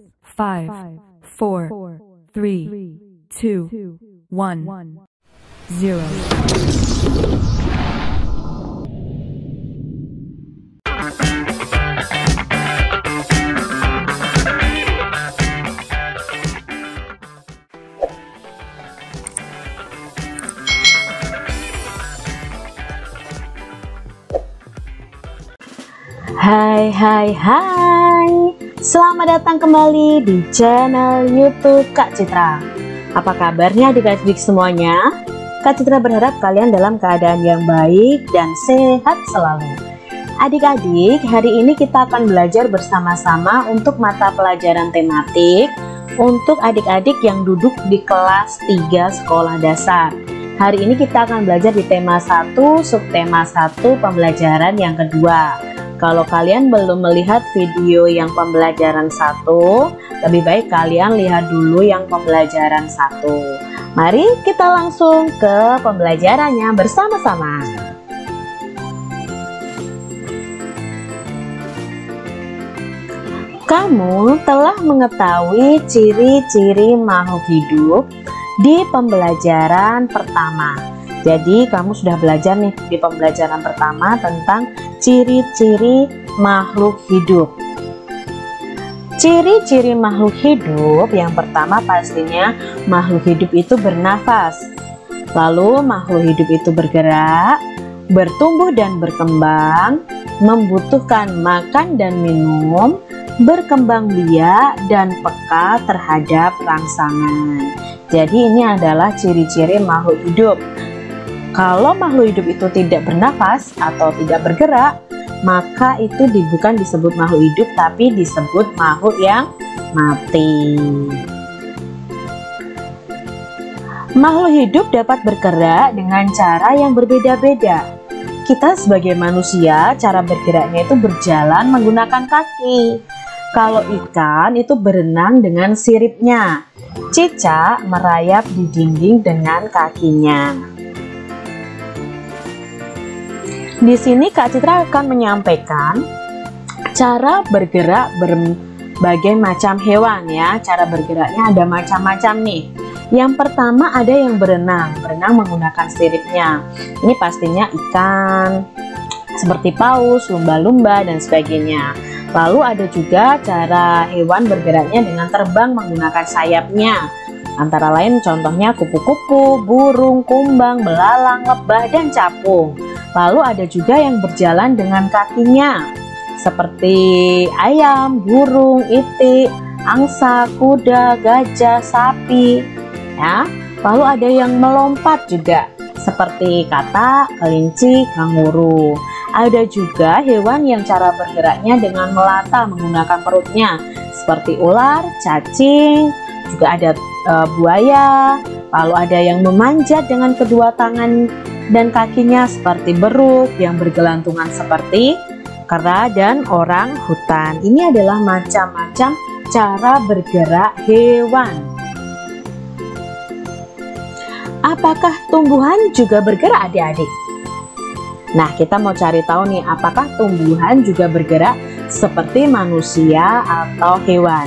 5, 4, 3, 2, 1, 0. Hai, selamat datang kembali di channel YouTube Kak Citra. Apa kabarnya adik-adik semuanya? Kak Citra berharap kalian dalam keadaan yang baik dan sehat selalu. Adik-adik, hari ini kita akan belajar bersama-sama untuk mata pelajaran tematik untuk adik-adik yang duduk di kelas 3 sekolah dasar. Hari ini kita akan belajar di tema 1, subtema 1, pembelajaran yang kedua. Kalau kalian belum melihat video yang pembelajaran 1, lebih baik kalian lihat dulu yang pembelajaran 1. Mari kita langsung ke pembelajarannya bersama-sama. Kamu telah mengetahui ciri-ciri makhluk hidup di pembelajaran pertama. Jadi kamu sudah belajar nih di pembelajaran pertama tentang ciri-ciri makhluk hidup. Ciri-ciri makhluk hidup yang pertama pastinya makhluk hidup itu bernafas. Lalu makhluk hidup itu bergerak, bertumbuh dan berkembang, membutuhkan makan dan minum, berkembang biak dan peka terhadap rangsangan. Jadi ini adalah ciri-ciri makhluk hidup. Kalau makhluk hidup itu tidak bernafas atau tidak bergerak, maka itu bukan disebut makhluk hidup, tapi disebut makhluk yang mati. Makhluk hidup dapat bergerak dengan cara yang berbeda-beda. Kita sebagai manusia, cara bergeraknya itu berjalan menggunakan kaki. Kalau ikan itu berenang dengan siripnya. Cicak merayap di dinding dengan kakinya. Di sini Kak Citra akan menyampaikan cara bergerak berbagai macam hewan ya. Cara bergeraknya ada macam-macam nih. Yang pertama ada yang berenang menggunakan siripnya. Ini pastinya ikan, seperti paus, lumba-lumba dan sebagainya. Lalu ada juga cara hewan bergeraknya dengan terbang menggunakan sayapnya. Antara lain contohnya kupu-kupu, burung, kumbang, belalang, lebah, dan capung. Lalu ada juga yang berjalan dengan kakinya, seperti ayam, burung, itik, angsa, kuda, gajah, sapi. Ya. Lalu ada yang melompat juga, seperti katak, kelinci, kanguru. Ada juga hewan yang cara bergeraknya dengan melata menggunakan perutnya, seperti ular, cacing, juga ada buaya. Lalu ada yang memanjat dengan kedua tangan dan kakinya seperti beruk, yang bergelantungan seperti kera dan orang hutan. Ini adalah macam-macam cara bergerak hewan. Apakah tumbuhan juga bergerak adik-adik? Nah, kita mau cari tahu nih, apakah tumbuhan juga bergerak seperti manusia atau hewan?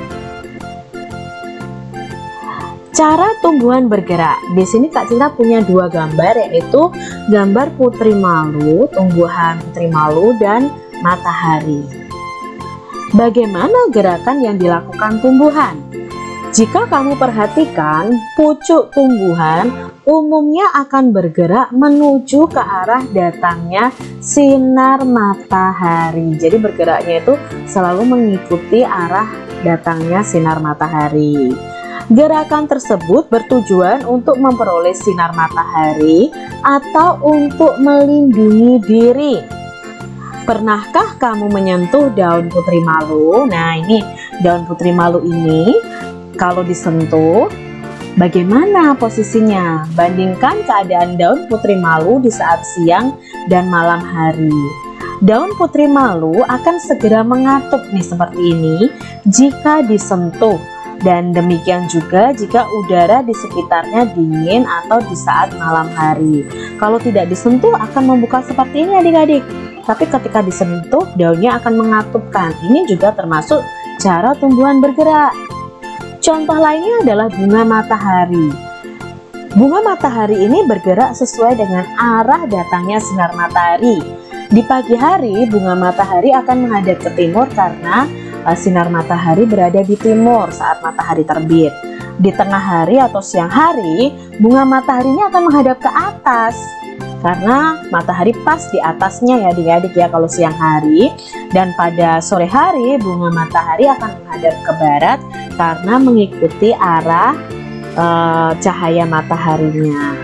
Cara tumbuhan bergerak. Di sini Kak Citra punya dua gambar, yaitu gambar putri malu, tumbuhan putri malu, dan matahari. Bagaimana gerakan yang dilakukan tumbuhan? Jika kamu perhatikan, pucuk tumbuhan umumnya akan bergerak menuju ke arah datangnya sinar matahari. Jadi bergeraknya itu selalu mengikuti arah datangnya sinar matahari. Gerakan tersebut bertujuan untuk memperoleh sinar matahari atau untuk melindungi diri. Pernahkah kamu menyentuh daun putri malu? Nah, ini daun putri malu ini kalau disentuh, bagaimana posisinya? Bandingkan keadaan daun putri malu di saat siang dan malam hari. Daun putri malu akan segera mengatup nih seperti ini jika disentuh. Dan demikian juga jika udara di sekitarnya dingin atau di saat malam hari. Kalau tidak disentuh akan membuka seperti ini adik-adik. Tapi ketika disentuh daunnya akan mengatupkan. Ini juga termasuk cara tumbuhan bergerak. Contoh lainnya adalah bunga matahari. Bunga matahari ini bergerak sesuai dengan arah datangnya sinar matahari. Di pagi hari, bunga matahari akan menghadap ke timur karena sinar matahari berada di timur saat matahari terbit. Di tengah hari atau siang hari, bunga mataharinya akan menghadap ke atas karena matahari pas di atasnya ya adik-adik ya kalau siang hari. Dan pada sore hari, bunga matahari akan menghadap ke barat karena mengikuti arah cahaya mataharinya.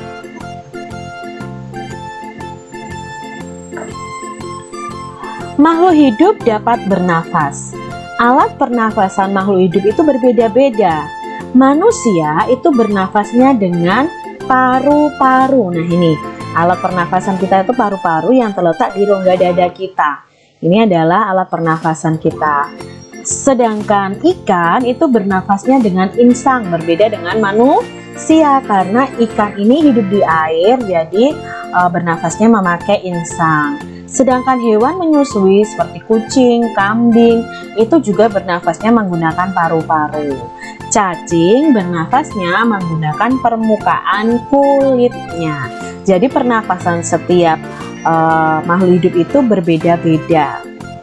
Makhluk hidup dapat bernafas. Alat pernafasan makhluk hidup itu berbeda-beda. Manusia itu bernafasnya dengan paru-paru. Nah ini, alat pernafasan kita itu paru-paru yang terletak di rongga dada kita. Ini adalah alat pernafasan kita. Sedangkan ikan itu bernafasnya dengan insang, berbeda dengan manusia karena ikan ini hidup di air, jadi bernafasnya memakai insang. Sedangkan hewan menyusui seperti kucing, kambing itu juga bernafasnya menggunakan paru-paru. Cacing bernafasnya menggunakan permukaan kulitnya. Jadi pernafasan setiap makhluk hidup itu berbeda-beda.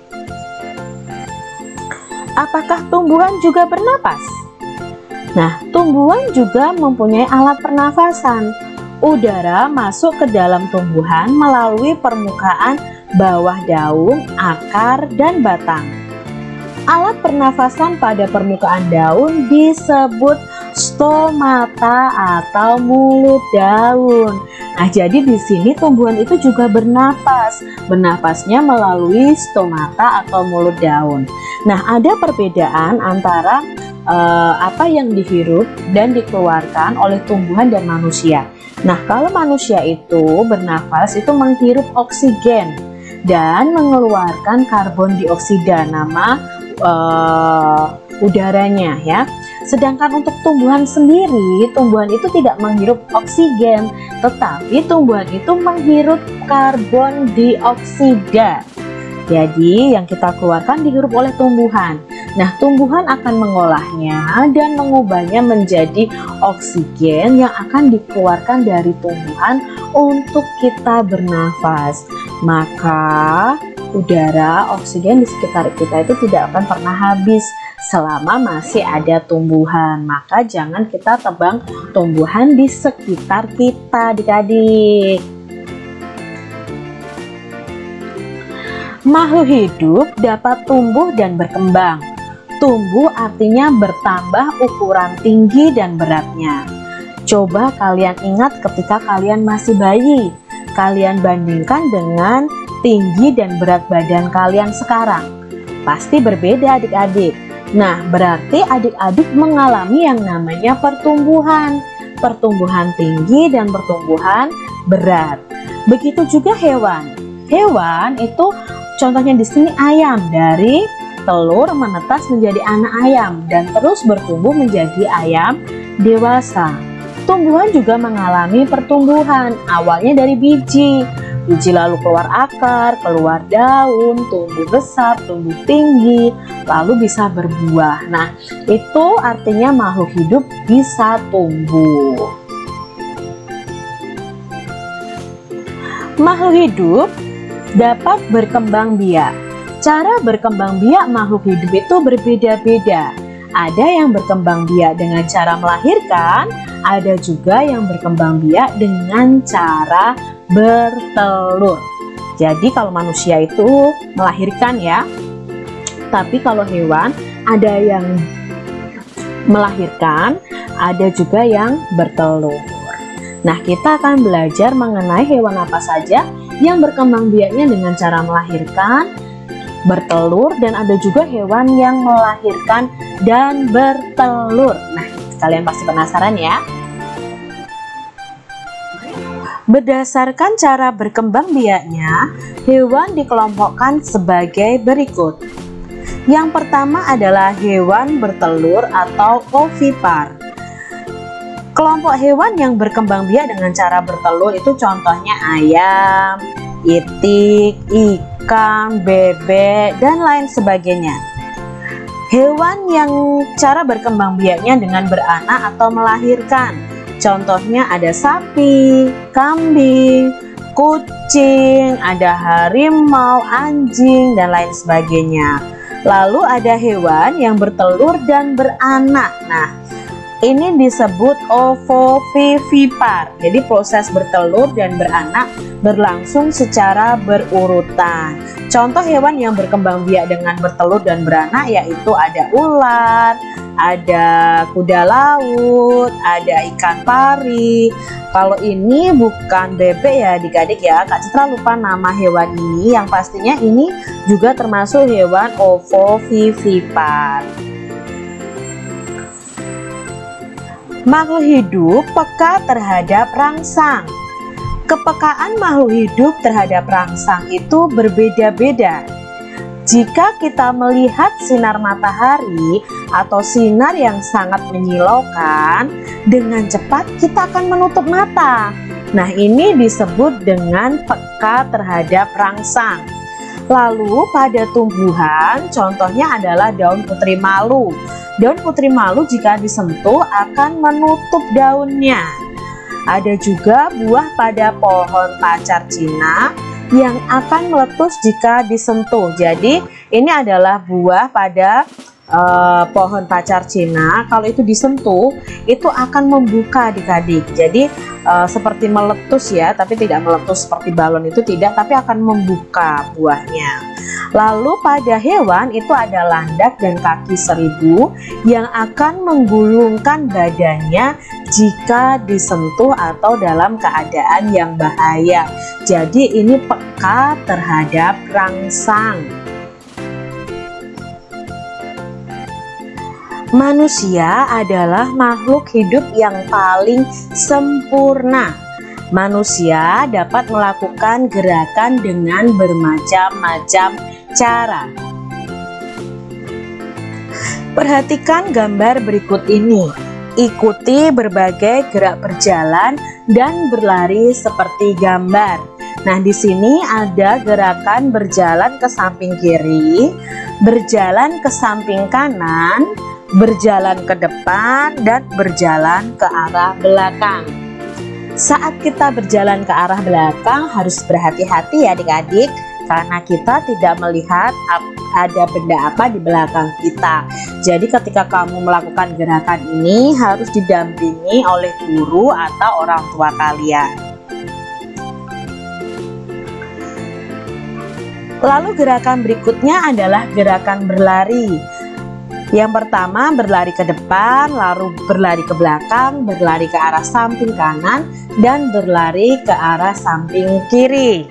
Apakah tumbuhan juga bernapas? Nah, tumbuhan juga mempunyai alat pernafasan. Udara masuk ke dalam tumbuhan melalui permukaan bawah daun, akar, dan batang. Alat pernafasan pada permukaan daun disebut stomata atau mulut daun. Nah, jadi di sini tumbuhan itu juga bernapas. Bernapasnya melalui stomata atau mulut daun. Nah, ada perbedaan antara apa yang dihirup dan dikeluarkan oleh tumbuhan dan manusia. Nah, kalau manusia itu bernafas itu menghirup oksigen dan mengeluarkan karbon dioksida, nama udaranya ya. Sedangkan untuk tumbuhan sendiri, tumbuhan itu tidak menghirup oksigen, tetapi tumbuhan itu menghirup karbon dioksida. Jadi yang kita keluarkan dihirup oleh tumbuhan. Nah, tumbuhan akan mengolahnya dan mengubahnya menjadi oksigen yang akan dikeluarkan dari tumbuhan untuk kita bernafas. Maka udara, oksigen di sekitar kita itu tidak akan pernah habis selama masih ada tumbuhan. Maka jangan kita tebang tumbuhan di sekitar kita, adik-adik. Makhluk hidup dapat tumbuh dan berkembang. Tumbuh artinya bertambah ukuran tinggi dan beratnya. Coba kalian ingat ketika kalian masih bayi. Kalian bandingkan dengan tinggi dan berat badan kalian sekarang. Pasti berbeda adik-adik. Nah, berarti adik-adik mengalami yang namanya pertumbuhan. Pertumbuhan tinggi dan pertumbuhan berat. Begitu juga hewan. Hewan itu contohnya di sini ayam, dari telur menetas menjadi anak ayam dan terus bertumbuh menjadi ayam dewasa. Tumbuhan juga mengalami pertumbuhan, awalnya dari biji. Biji lalu keluar akar, keluar daun, tumbuh besar, tumbuh tinggi, lalu bisa berbuah. Nah, itu artinya makhluk hidup bisa tumbuh. Makhluk hidup dapat berkembang biak. Cara berkembang biak makhluk hidup itu berbeda-beda. Ada yang berkembang biak dengan cara melahirkan, ada juga yang berkembang biak dengan cara bertelur. Jadi kalau manusia itu melahirkan ya, tapi kalau hewan ada yang melahirkan, ada juga yang bertelur. Nah, kita akan belajar mengenai hewan apa saja yang berkembang biaknya dengan cara melahirkan, bertelur, dan ada juga hewan yang melahirkan dan bertelur. Nah, kalian pasti penasaran ya. Berdasarkan cara berkembang biaknya, hewan dikelompokkan sebagai berikut. Yang pertama adalah hewan bertelur atau ovipar. Kelompok hewan yang berkembang biak dengan cara bertelur itu contohnya ayam, itik, ikan, bebek, dan lain sebagainya. Hewan yang cara berkembang biaknya dengan beranak atau melahirkan. Contohnya ada sapi, kambing, kucing, ada harimau, anjing, dan lain sebagainya. Lalu ada hewan yang bertelur dan beranak. Nah, ini disebut ovovivipar. Jadi proses bertelur dan beranak berlangsung secara berurutan. Contoh hewan yang berkembang biak dengan bertelur dan beranak yaitu ada ular, ada kuda laut, ada ikan pari. Kalau ini bukan bebek ya adik-adik ya, Kak Citra lupa nama hewan ini, yang pastinya ini juga termasuk hewan ovovivipar. Makhluk hidup peka terhadap rangsang. Kepekaan makhluk hidup terhadap rangsang itu berbeda-beda. Jika kita melihat sinar matahari atau sinar yang sangat menyilaukan, dengan cepat kita akan menutup mata. Nah, ini disebut dengan peka terhadap rangsang. Lalu pada tumbuhan, contohnya adalah daun putri malu. Daun putri malu jika disentuh akan menutup daunnya. Ada juga buah pada pohon pacar Cina yang akan meletus jika disentuh. Jadi ini adalah buah pada pohon pacar Cina. Kalau itu disentuh itu akan membuka adik-adik. Jadi seperti meletus ya, tapi tidak meletus seperti balon itu tidak, tapi akan membuka buahnya. Lalu pada hewan itu ada landak dan kaki seribu yang akan menggulungkan badannya jika disentuh atau dalam keadaan yang bahaya. Jadi ini peka terhadap rangsang. Manusia adalah makhluk hidup yang paling sempurna. Manusia dapat melakukan gerakan dengan bermacam-macam cara. Perhatikan gambar berikut ini. Ikuti berbagai gerak berjalan dan berlari seperti gambar. Nah, di sini ada gerakan berjalan ke samping kiri, berjalan ke samping kanan, berjalan ke depan, dan berjalan ke arah belakang. Saat kita berjalan ke arah belakang harus berhati-hati ya adik-adik, karena kita tidak melihat ada benda apa di belakang kita. Jadi ketika kamu melakukan gerakan ini harus didampingi oleh guru atau orang tua kalian. Lalu gerakan berikutnya adalah gerakan berlari. Yang pertama berlari ke depan, lalu berlari ke belakang, berlari ke arah samping kanan, dan berlari ke arah samping kiri.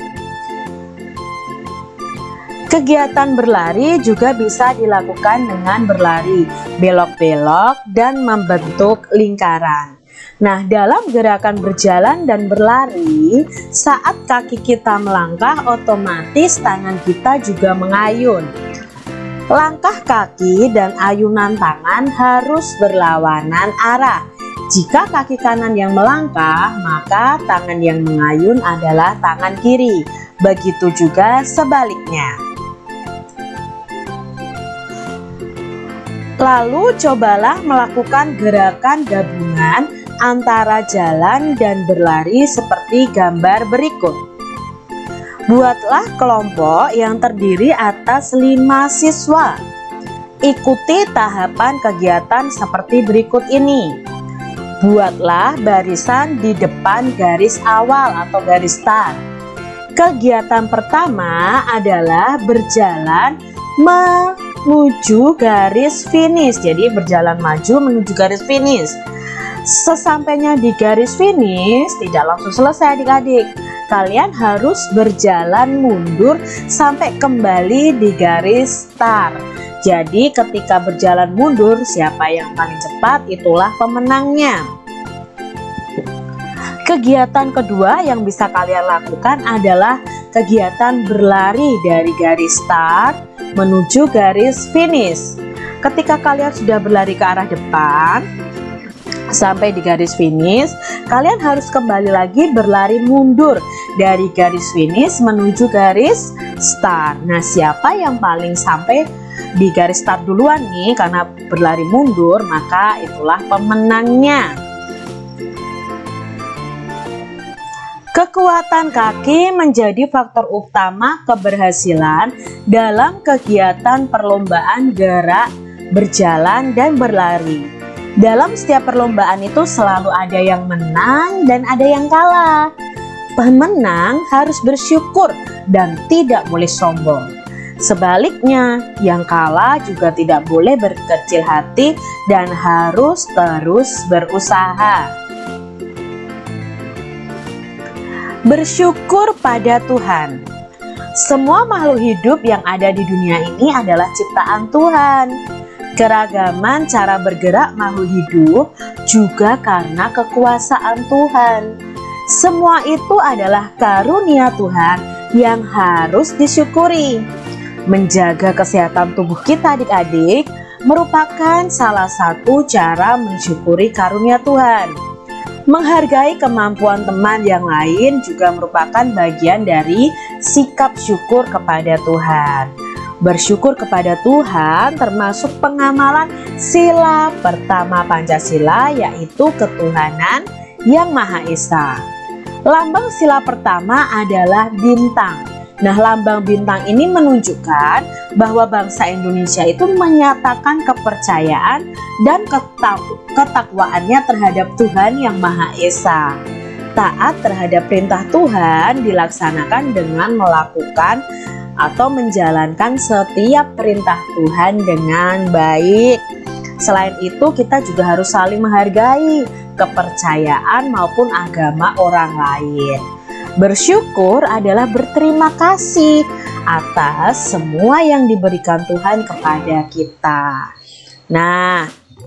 Kegiatan berlari juga bisa dilakukan dengan berlari belok-belok dan membentuk lingkaran. Nah, dalam gerakan berjalan dan berlari, saat kaki kita melangkah, otomatis tangan kita juga mengayun. Langkah kaki dan ayunan tangan harus berlawanan arah. Jika kaki kanan yang melangkah, maka tangan yang mengayun adalah tangan kiri. Begitu juga sebaliknya. Lalu cobalah melakukan gerakan gabungan antara jalan dan berlari seperti gambar berikut. Buatlah kelompok yang terdiri atas 5 siswa. Ikuti tahapan kegiatan seperti berikut ini. Buatlah barisan di depan garis awal atau garis start. Kegiatan pertama adalah berjalan menuju garis finish. Jadi berjalan maju menuju garis finish. Sesampainya di garis finish tidak langsung selesai adik-adik. Kalian harus berjalan mundur sampai kembali di garis start. Jadi ketika berjalan mundur, siapa yang paling cepat itulah pemenangnya. Kegiatan kedua yang bisa kalian lakukan adalah kegiatan berlari dari garis start menuju garis finish. Ketika kalian sudah berlari ke arah depan sampai di garis finish, kalian harus kembali lagi berlari mundur dari garis finish menuju garis start. Nah, siapa yang paling sampai di garis start duluan nih karena berlari mundur, maka itulah pemenangnya. Kekuatan kaki menjadi faktor utama keberhasilan dalam kegiatan perlombaan gerak, berjalan, dan berlari. Dalam setiap perlombaan itu selalu ada yang menang dan ada yang kalah. Pemenang harus bersyukur dan tidak boleh sombong. Sebaliknya, yang kalah juga tidak boleh berkecil hati dan harus terus berusaha. Bersyukur pada Tuhan. Semua makhluk hidup yang ada di dunia ini adalah ciptaan Tuhan. Keragaman cara bergerak makhluk hidup juga karena kekuasaan Tuhan. Semua itu adalah karunia Tuhan yang harus disyukuri. Menjaga kesehatan tubuh kita adik-adik merupakan salah satu cara mensyukuri karunia Tuhan. Menghargai kemampuan teman yang lain juga merupakan bagian dari sikap syukur kepada Tuhan. Bersyukur kepada Tuhan termasuk pengamalan sila pertama Pancasila, yaitu ketuhanan yang Maha Esa. Lambang sila pertama adalah bintang. Nah, lambang bintang ini menunjukkan bahwa bangsa Indonesia itu menyatakan kepercayaan dan ketakwaannya terhadap Tuhan yang Maha Esa. Taat terhadap perintah Tuhan dilaksanakan dengan melakukan atau menjalankan setiap perintah Tuhan dengan baik. Selain itu, kita juga harus saling menghargai kepercayaan maupun agama orang lain. Bersyukur adalah berterima kasih atas semua yang diberikan Tuhan kepada kita. Nah,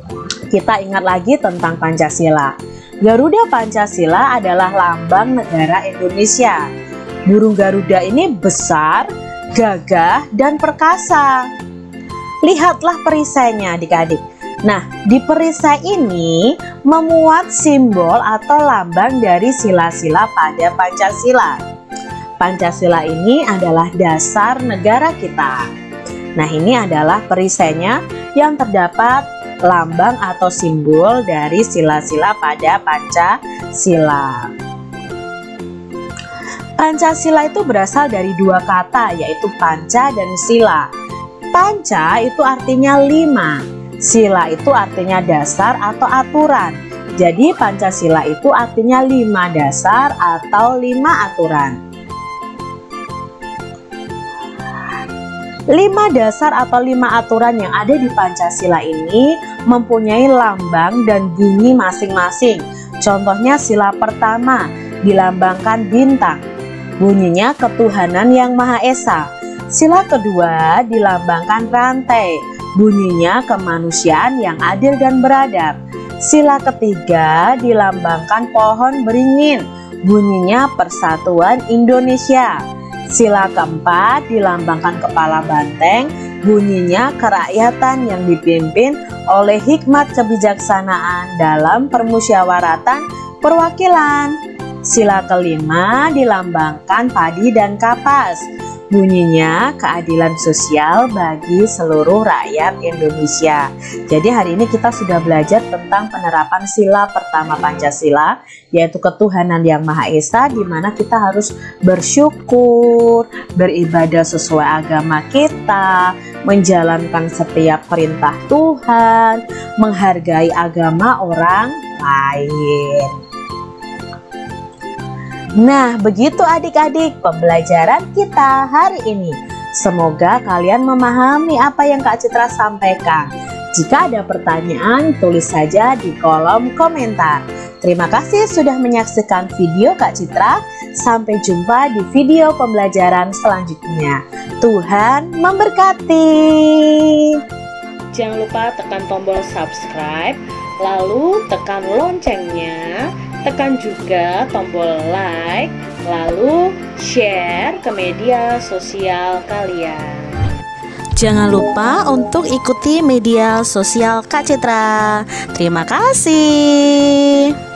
kita ingat lagi tentang Pancasila. Garuda Pancasila adalah lambang negara Indonesia. Burung Garuda ini besar, gagah, dan perkasa. Lihatlah perisainya adik-adik. Nah, di perisai ini memuat simbol atau lambang dari sila-sila pada Pancasila. Pancasila ini adalah dasar negara kita. Nah, ini adalah perisainya yang terdapat lambang atau simbol dari sila-sila pada Pancasila. Pancasila itu berasal dari dua kata, yaitu panca dan sila. Panca itu artinya 5. Sila itu artinya dasar atau aturan. Jadi Pancasila itu artinya 5 dasar atau 5 aturan. 5 dasar atau 5 aturan yang ada di Pancasila ini mempunyai lambang dan bunyi masing-masing. Contohnya sila pertama dilambangkan bintang, bunyinya ketuhanan yang Maha Esa. Sila kedua dilambangkan rantai, bunyinya kemanusiaan yang adil dan beradab. Sila ketiga dilambangkan pohon beringin, bunyinya persatuan Indonesia. Sila keempat dilambangkan kepala banteng, bunyinya kerakyatan yang dipimpin oleh hikmat kebijaksanaan dalam permusyawaratan perwakilan. Sila kelima dilambangkan padi dan kapas, bunyinya keadilan sosial bagi seluruh rakyat Indonesia. Jadi hari ini kita sudah belajar tentang penerapan sila pertama Pancasila, yaitu ketuhanan yang Maha Esa, di mana kita harus bersyukur, beribadah sesuai agama kita, menjalankan setiap perintah Tuhan, menghargai agama orang lain. Nah, begitu adik-adik pembelajaran kita hari ini. Semoga kalian memahami apa yang Kak Citra sampaikan. Jika ada pertanyaan, tulis saja di kolom komentar. Terima kasih sudah menyaksikan video Kak Citra. Sampai jumpa di video pembelajaran selanjutnya. Tuhan memberkati. Jangan lupa tekan tombol subscribe, lalu tekan loncengnya. Tekan juga tombol like, lalu share ke media sosial kalian. Jangan lupa untuk ikuti media sosial Kak Citra. Terima kasih.